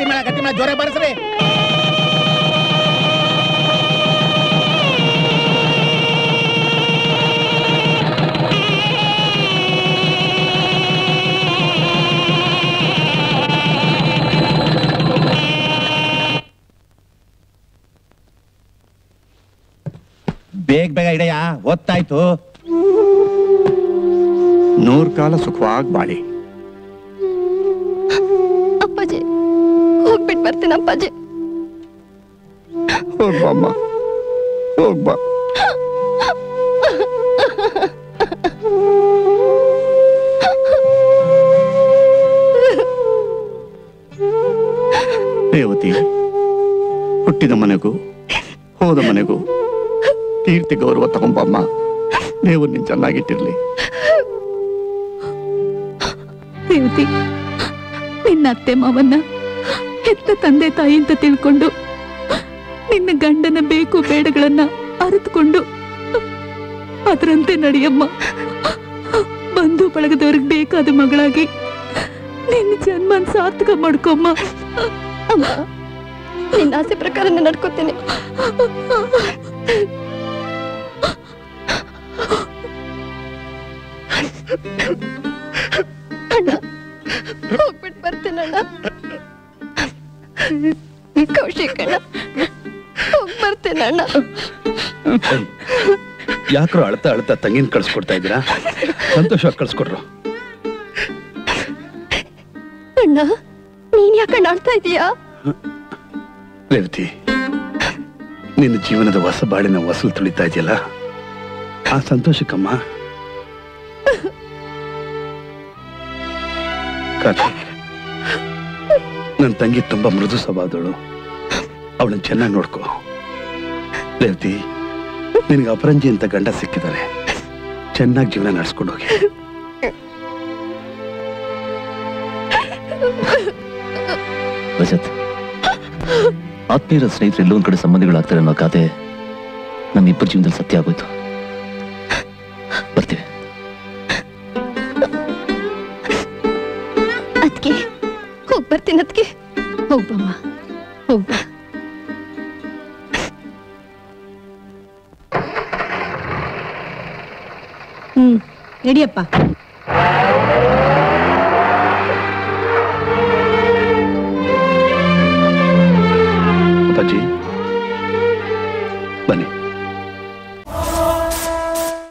ಗತಿ ಮೇಳ ಜೋರ ಬಾರಿಸ್ರಿ. ಬೇಗ ಬೇಗ ಇಡೆಯ, ಹೊತ್ತಾಯ್ತು. 100 ಕಾಲ ಸುಖವಾಗಿ ಬಾಳಿ. ಅಪ್ಪಾಜಿ ಹೋಗ್ಬಿಟ್ಟು ಬರ್ತೀನಿ. ಅಪ್ಪಾಜಿ ಹೋಗ್ಬಮ್ಮ, ಹೋಗ್ಬಾ. ರೇವತಿ, ಹುಟ್ಟಿದ ಮನೆಗೂ ಹೋದ ಮನೆಗೂ ಕೀರ್ತಿ ಗೌರವ ತಗೊಂಬಮ್ಮ. ದೇವರು ನೀನ್ ಚೆನ್ನಾಗಿಟ್ಟಿರ್ಲಿ. ರೇವತಿ, ನಿನ್ನ ಅತ್ತೆ ಮಾವನ್ನ ಹೆತ್ತ ತಂದೆ ತಾಯಿ ಅಂತ ತಿಳ್ಕೊಂಡು ನಿನ್ನ ಗಂಡನ ಬೇಕು ಬೇಡಗಳನ್ನ ಅರಿತುಕೊಂಡು ಅದರಂತೆ ನಡೆಯಮ್ಮ. ಬಂಧು ಬಳಗದವ್ರಿಗೆ ಬೇಕಾದ ಮಗಳಾಗಿ ನಿನ್ನ ಜನ್ಮನ್ ಸಾರ್ಥಕ ಮಾಡ್ಕೊಮ್ಮ. ಅಮ್ಮ, ನಿನ್ನ ಆಸೆ ಪ್ರಕಾರ ನಡ್ಕೋತೀನಿ. ಅಣ್ಣ, ಹೋಗ್ಬಿಟ್ಟು ಬರ್ತೀನಣ್ಣ. ಕೌಶಿಕ್ ಅಣ್ಣ, ಹೋಗ್ ಬರ್ತೀನಣ್ಣ. ಯಾಕ್ರೋ ಅಳ್ತಾ ಅಳ್ತಾ ತಂಗಿನ ಕಳ್ಸ್ಕೊಡ್ತಾ ಇದ್ದೀರಾ? ಸಂತೋಷವಾಗಿ ಕಳ್ಸ್ಕೊಡ್ರು. ಅಣ್ಣ, ನೀನ್ ಯಾಕಣ್ಣ ಆಡ್ತಾ ಇದೀಯಾ? ರೇವತಿ, ನಿನ್ನ ಜೀವನದ ಹೊಸ ಬಾಳಿನ ವಸೂಲು ತುಳಿತಾ ಇದೆಯಲ್ಲ, ಆ ಸಂತೋಷಕ್ಕಮ್ಮ. ನನ್ನ ತಂಗಿ ತುಂಬಾ ಮೃದು ಸ್ವಭಾವದವಳು, ಅವಳನ್ನ ಚೆನ್ನಾಗಿ ನೋಡ್ಕೋ. ರೇವತಿ, ನಿನಗೆ ಅಪರಂಜಿ ಅಂತ ಗಂಡ ಸಿಕ್ಕಿದ್ದಾರೆ. ಚೆನ್ನಾಗಿ ಜೀವನ ನಡೆಸ್ಕೊಂಡು ಹೋಗಿ. ರಜತ್, ಆತ್ಮೀಯರ ಸ್ನೇಹಿತರು ಎಲ್ಲೊಂದ್ ಕಡೆ ಸಂಬಂಧಿಗಳಾಗ್ತಾರೆ ಅನ್ನೋ ಗಾದೆ ನಮ್ಮಿಬ್ಬರ ಜೀವನದಲ್ಲಿ ಸತ್ಯ ಆಗೋಯ್ತು. ಬರ್ತೀವಿ. ಅದಕ್ಕೆ ಹೋಗ್ ಬರ್ತೀನಿ. ಅದಕ್ಕೆ ಹೋಗ್ಬಮ್ಮ, ಹೋಗ್ಬಾ. ನಡಿಯಪ್ಪ. ಅಪ್ಪಾಜಿ ಬನ್ನಿ.